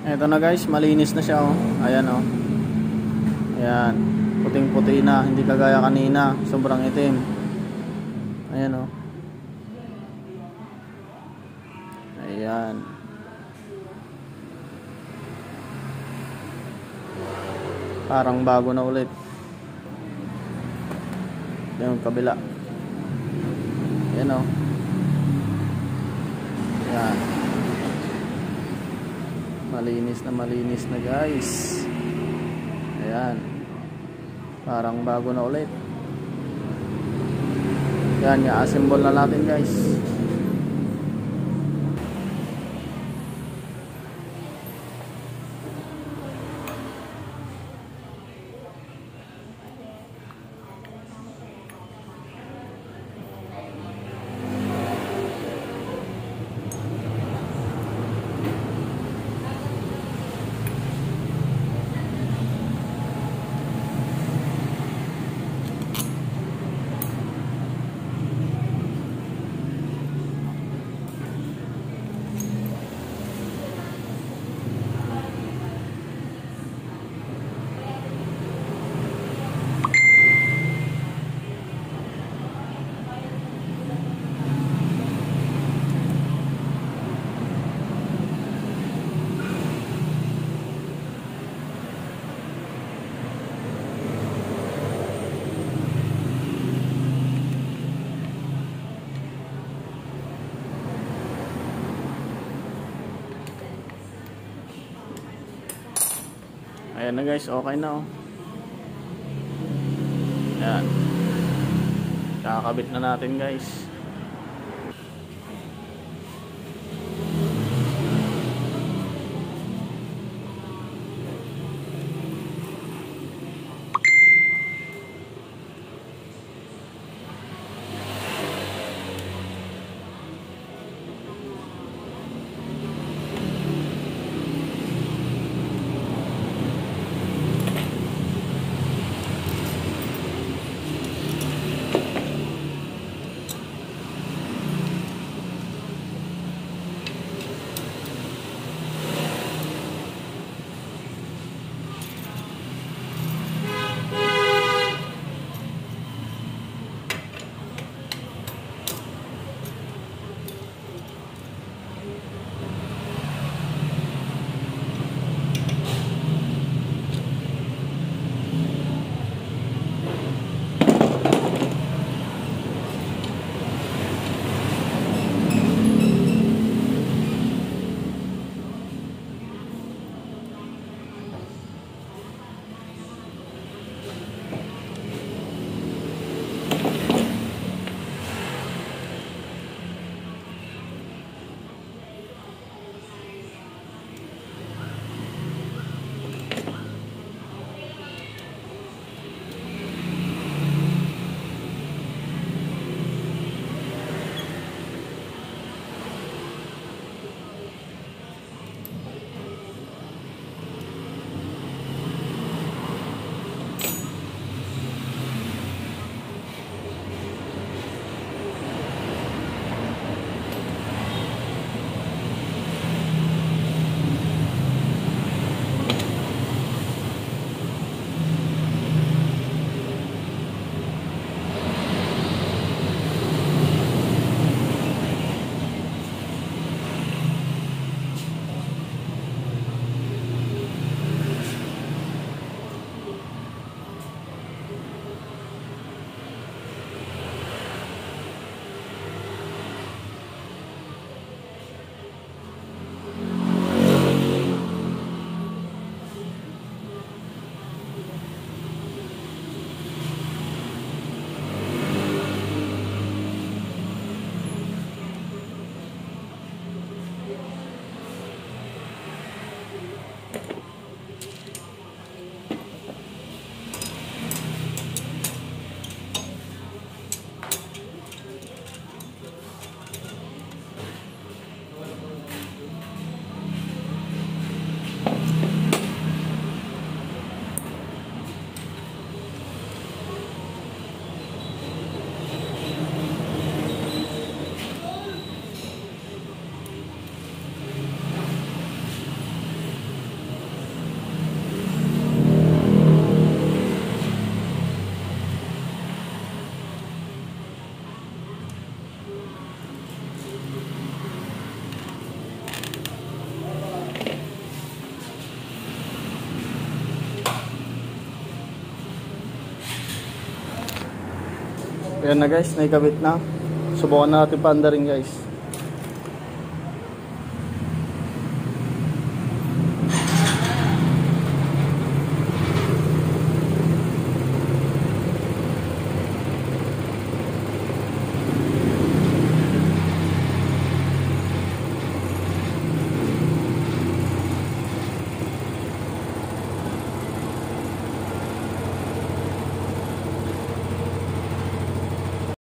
Eto na guys, malinis na siya oh. Ayan oh. Ayan. Puting-puti na, hindi kagaya kanina, sobrang itim. Ayan oh. Ayan. Parang bago na ulit. Yung kabila. Ayan oh. Ayan. Malinis na guys. Ayan. Parang bago na ulit. Ayan, i-assemble na natin guys. Ayan na guys, okay na oh. Ayan. Kakabit na natin guys. Ayan na guys, naikabit na. Subukan na natin paanda rin guys.